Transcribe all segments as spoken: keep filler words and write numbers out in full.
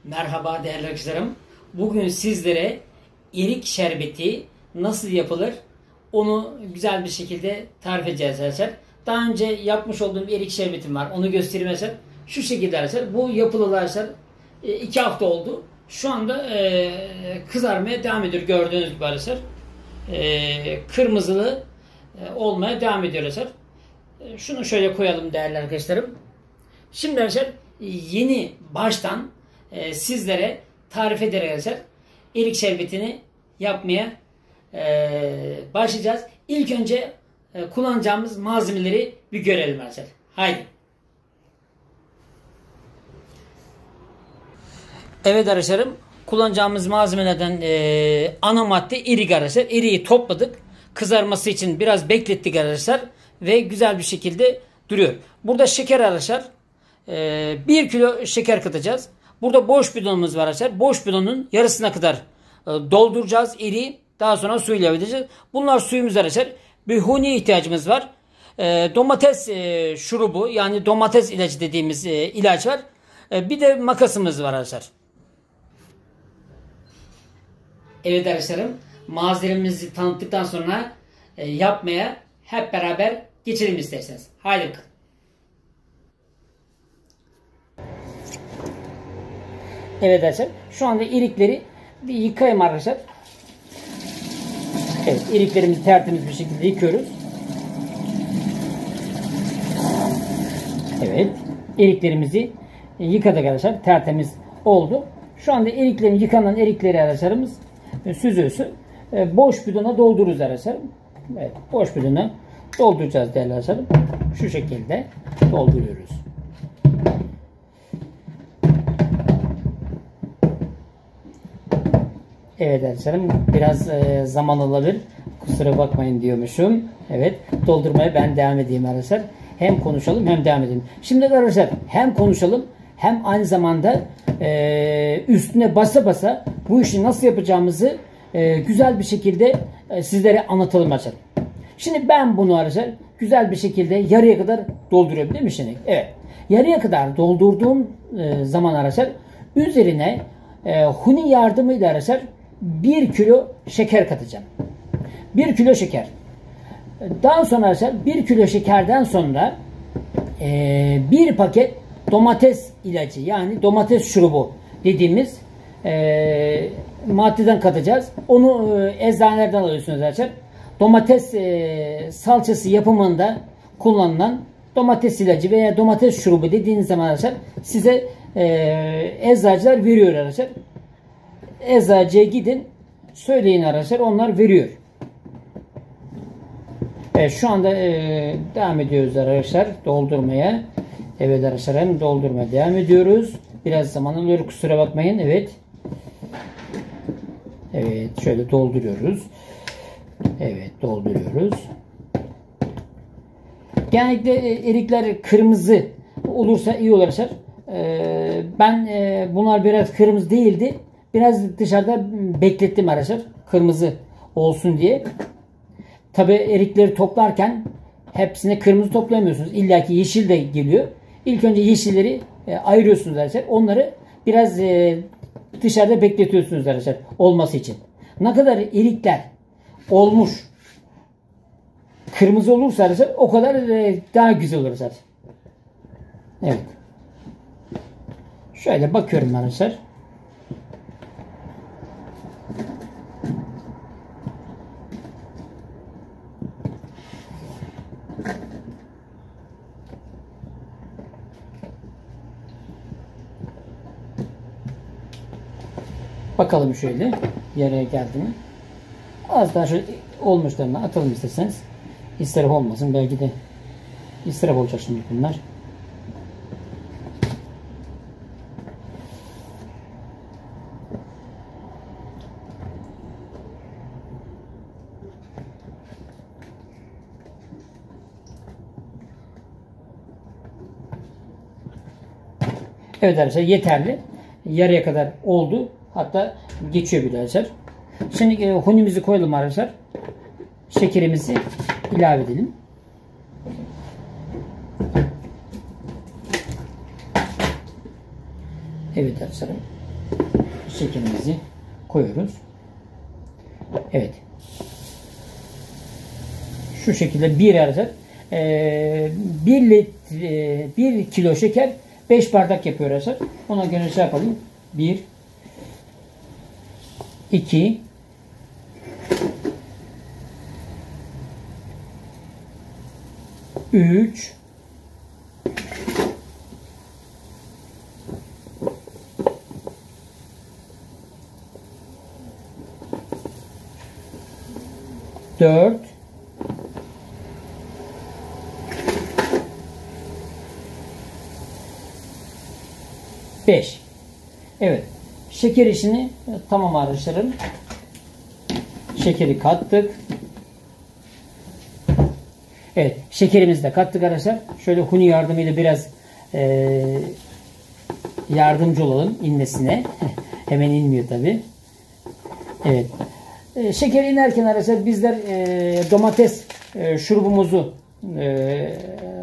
Merhaba değerli arkadaşlarım. Bugün sizlere erik şerbeti nasıl yapılır onu güzel bir şekilde tarif edeceğiz arkadaşlar. Daha önce yapmış olduğum bir erik şerbetim var. Onu göstereyim arkadaşlar. Şu şekilde arkadaşlar. Bu yapılalı arkadaşlar iki hafta oldu. Şu anda e, kızarmaya devam ediyor. Gördüğünüz gibi arkadaşlar. E, kırmızılı e, olmaya devam ediyor arkadaşlar. E, şunu şöyle koyalım değerli arkadaşlarım. Şimdi arkadaşlar yeni baştan e, sizlere tarif ederek arkadaşlar erik şerbetini yapmaya e, başlayacağız. İlk önce e, kullanacağımız malzemeleri bir görelim arkadaşlar. Haydi. Evet arkadaşlarım, kullanacağımız malzemelerden e, ana madde erik arkadaşlar. Eriği topladık. Kızarması için biraz beklettik arkadaşlar. Ve güzel bir şekilde duruyor. Burada şeker arkadaşlar. E, bir kilo şeker katacağız. Burada boş bidonumuz var arkadaşlar. Boş bidonun yarısına kadar e, dolduracağız eriği. Daha sonra su ilave edeceğiz. Bunlar suyumuz arkadaşlar. Bir huniye ihtiyacımız var. E, domates e, şurubu, yani domates ilacı dediğimiz e, ilaç var. E, bir de makasımız var arkadaşlar. Evet arkadaşlarım, malzememizi tanıttıktan sonra e, yapmaya hep beraber geçelim isterseniz. Haydi bakalım. Evet arkadaşlar, şu anda erikleri bir yıkayayım arkadaşlar. Evet, eriklerimizi tertemiz bir şekilde yıkıyoruz. Evet, eriklerimizi yıkadık arkadaşlar. Tertemiz oldu. Şu anda eriklerin, yıkanan erikleri arkadaşlarımız süzüyorsun. Boş bidona doldururuz arkadaşlar. Evet, boş bidona dolduracağız değerli arkadaşlarım. Şu şekilde dolduruyoruz. Evet arkadaşlarım, biraz e, zaman alabilir. Kusura bakmayın diyormuşum. Evet, doldurmaya ben devam edeyim arkadaşlar. Hem konuşalım hem devam edelim. Şimdi arkadaşlar hem konuşalım hem aynı zamanda e, üstüne basa basa bu işi nasıl yapacağımızı e, güzel bir şekilde e, sizlere anlatalım arkadaşlar. Şimdi ben bunu arkadaşlar güzel bir şekilde yarıya kadar dolduruyorum değil mi şimdi? Evet. Yarıya kadar doldurduğum e, zaman arkadaşlar üzerine e, huni yardımıyla arkadaşlar bir kilo şeker katacağım. bir kilo şeker. Daha sonra arkadaşlar bir kilo şekerden sonra e, bir paket domates ilacı, yani domates şurubu dediğimiz e, maddeden katacağız. Onu e, eczanelerden alıyorsunuz arkadaşlar. Domates e, salçası yapımında kullanılan domates ilacı veya domates şurubu dediğiniz zaman arkadaşlar size e, eczacılar veriyor arkadaşlar. Eczacıya gidin, söyleyin arkadaşlar, onlar veriyor. Evet, şu anda e, devam ediyoruz arkadaşlar doldurmaya. Evet arkadaşlar, doldurmaya devam ediyoruz. Biraz zaman alıyor, kusura bakmayın. Evet. Evet, şöyle dolduruyoruz. Evet, dolduruyoruz. Genellikle erikler kırmızı olursa iyi olur arkadaşlar. Ee, ben e, bunlar biraz kırmızı değildi. Biraz dışarıda beklettim arkadaşlar. Kırmızı olsun diye. Tabi erikleri toplarken hepsini kırmızı toplayamıyorsunuz. İlla ki yeşil de geliyor. İlk önce yeşilleri e, ayırıyorsunuz arkadaşlar. Onları biraz e, dışarıda bekletiyorsunuz arkadaşlar olması için. Ne kadar erikler olmuş kırmızı olursa arkadaşlar o kadar e, daha güzel olur arkadaşlar. Evet. Şöyle bakıyorum arkadaşlar. Bakalım şöyle yarıya geldi mi? Az daha şöyle olmuşlarına atalım isterseniz. İsraf olmasın. Belki de israf olacak şimdi bunlar. Evet arkadaşlar, yeterli. Yarıya kadar oldu. Hatta geçiyor bile arkadaşlar. Şimdi e, hunimizi koyalım arkadaşlar. Şekerimizi ilave edelim. Evet arkadaşlar. şekerimizi koyuyoruz. Evet. Şu şekilde bir arkadaşlar e, bir litre bir kilo şeker beş bardak yapıyor arkadaşlar. Ona göre şey yapalım. bir iki üç dört beş. Evet. Şeker işini tamam arkadaşlarım. Şekeri kattık. Evet. Şekerimizi de kattık arkadaşlar. Şöyle huni yardımıyla biraz e, yardımcı olalım inmesine. Hemen inmiyor tabi. Evet. E, şeker inerken arkadaşlar bizler e, domates e, şurubumuzu e,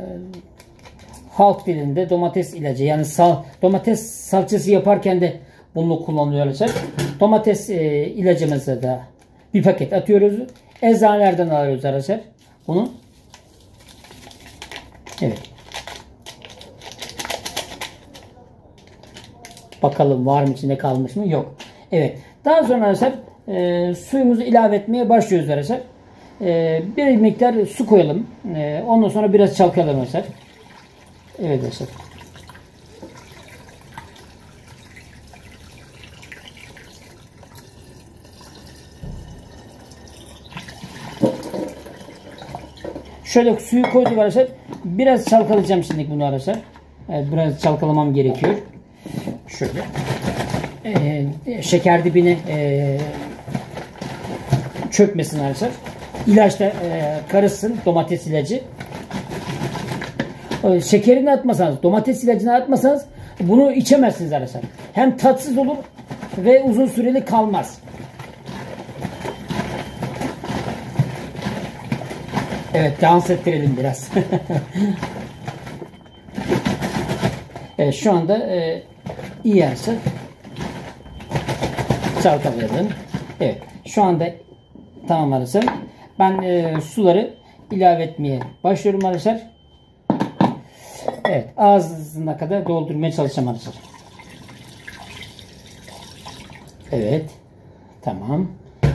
halk dilinde domates ilacı yani sal, domates salçası yaparken de bunu kullanıyorlar. Domates e, ilacımızı da bir paket atıyoruz. Eczanelerden alıyoruz arkadaşlar. Bunu. Evet. Bakalım var mı içinde kalmış mı? Yok. Evet. Daha sonra arkadaşlar e, suyumuzu ilave etmeye başlıyoruz arkadaşlar. E, bir miktar su koyalım. E, ondan sonra biraz çalkalayalım arkadaşlar. Evet arkadaşlar. Şöyle suyu koyduk arkadaşlar. Biraz çalkalayacağım şimdi bunu arkadaşlar. Evet, biraz çalkalamam gerekiyor. Şöyle. Ee, şeker dibine e, çökmesin arkadaşlar. İlaç da e, karışsın. Domates ilacı. Şekerini atmasanız, domates ilacını atmasanız bunu içemezsiniz arkadaşlar. Hem tatsız olur ve uzun süreli kalmaz. Evet, dans ettirelim biraz. Evet, şu anda e, iyi yarısı çalkalayalım. Evet, şu anda tamam arkadaşlar. Ben e, suları ilave etmeye başlıyorum arkadaşlar. Evet, ağzına kadar doldurmaya çalışacağım arkadaşlar. Evet, tamam.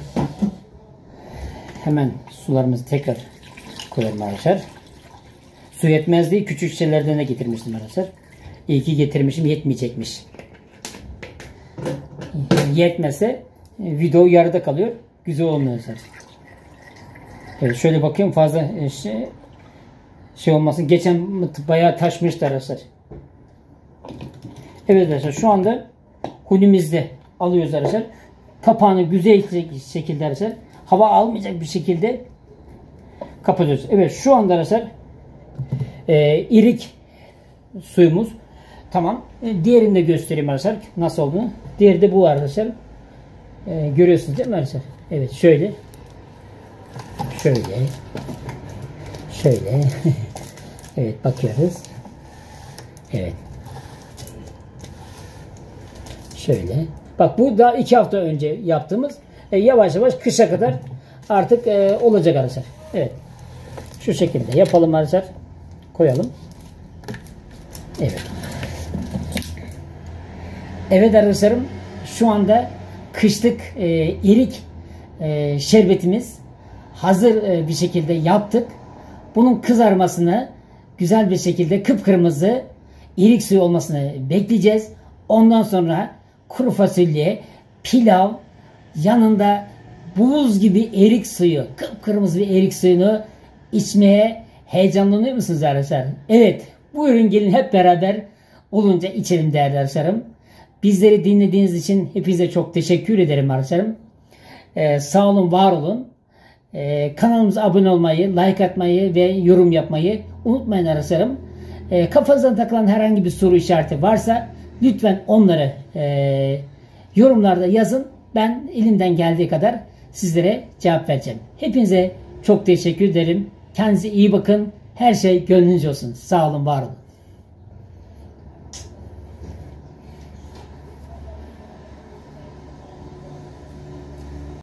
Hemen sularımızı tekrar koyalım arkadaşlar. Su yetmez diye küçük şişelerden de getirmiştim arkadaşlar. İyi ki getirmişim, yetmeyecekmiş. Yetmezse video yarıda kalıyor. Güzel olmuyor arkadaşlar. Evet, şöyle bakayım fazla şey, şey olmasın. Geçen bayağı taşmıştı arkadaşlar. Evet arkadaşlar, şu anda hunimizde alıyoruz arkadaşlar. Kapağını güzel şekilde arkadaşlar, hava almayacak bir şekilde kapatıyoruz. Evet, şu anda arkadaşlar e, irik suyumuz tamam. E, diğerini de göstereyim arkadaşlar nasıl olduğunu. Diğeri de bu arkadaşlar. E, görüyorsunuz değil mi arkadaşlar? Evet, şöyle şöyle şöyle evet, bakıyoruz. Evet. Şöyle. Bak, bu daha iki hafta önce yaptığımız. E, yavaş yavaş kışa kadar artık e, olacak arkadaşlar. Evet. Şu şekilde yapalım arkadaşlar. Koyalım. Evet. Evet arkadaşlarım. Şu anda kışlık e, irik e, şerbetimiz hazır e, bir şekilde yaptık. Bunun kızarmasını güzel bir şekilde kıpkırmızı irik suyu olmasını bekleyeceğiz. Ondan sonra kuru fasulye, pilav, yanında buz gibi erik suyu, kıpkırmızı bir erik suyunu içmeye heyecanlanıyor musunuz arkadaşlar? Evet, buyurun gelin hep beraber olunca içelim değerli arkadaşlarım. Bizleri dinlediğiniz için hepinize çok teşekkür ederim arkadaşlarım. Ee, sağ olun, var olun. Ee, kanalımıza abone olmayı, like atmayı ve yorum yapmayı unutmayın arkadaşlarım. Ee, kafanıza takılan herhangi bir soru işareti varsa lütfen onları e, yorumlarda yazın. Ben elimden geldiği kadar sizlere cevap vereceğim. Hepinize çok teşekkür ederim. Kendinize iyi bakın. Her şey gönlünüzce olsun. Sağ olun, var olun.